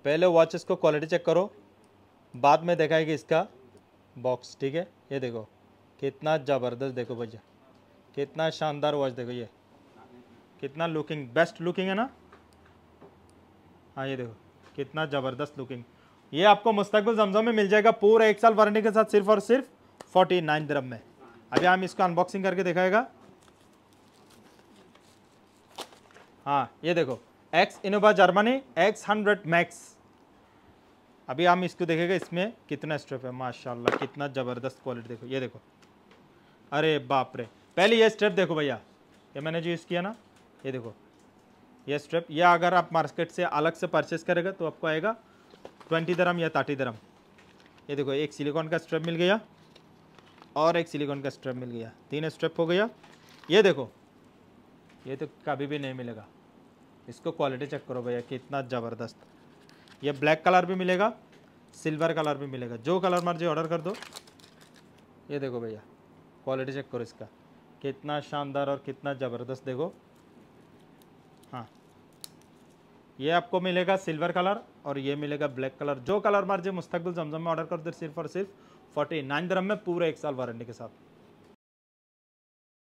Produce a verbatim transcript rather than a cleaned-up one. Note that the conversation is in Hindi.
पहले वॉच इसको क्वालिटी चेक करो, बाद में दिखाएगी इसका बॉक्स, ठीक है। ये देखो कितना ज़बरदस्त, देखो भैया कितना शानदार वॉच, देखो ये कितना लुकिंग बेस्ट लुकिंग है ना। हाँ ये देखो कितना ज़बरदस्त लुकिंग। ये आपको मुस्तकबिल जमजम में मिल जाएगा पूरा एक साल वारंटी के साथ, सिर्फ और सिर्फ फोर्टी नाइन दिरहम में। अभी हम इसको अनबॉक्सिंग करके दिखाएगा। हाँ ये देखो X Innova Germany X hundred max. अभी हम इसको देखेंगे इसमें कितना स्ट्रिप है, माशाल्लाह कितना ज़बरदस्त क्वालिटी। देखो ये देखो, अरे बाप रे, पहले ये स्ट्रिप देखो भैया, ये मैंने जो यूज़ किया ना, ये देखो ये स्ट्रिप, ये अगर आप मार्केट से अलग से परचेस करेगा तो आपको आएगा ट्वेंटी दरम या थर्टी दरम। ये देखो एक सिलिकॉन का स्ट्रिप मिल गया और एक सिलिकॉन का स्ट्रिप मिल गया, तीन स्ट्रिप हो गया। ये देखो ये तो कभी भी नहीं मिलेगा, इसको क्वालिटी चेक करो भैया कितना ज़बरदस्त। ये ब्लैक कलर भी मिलेगा, सिल्वर कलर भी मिलेगा, जो कलर मर्जी ऑर्डर कर दो। ये देखो भैया क्वालिटी चेक करो इसका कितना शानदार और कितना ज़बरदस्त, देखो। हाँ ये आपको मिलेगा सिल्वर कलर और ये मिलेगा ब्लैक कलर, जो कलर मर्जी मुस्तकबिल जमजम में ऑर्डर कर दो, सिर्फ और सिर्फ फोर्टी नाइन दिरहम में पूरे एक साल वारंटी के साथ।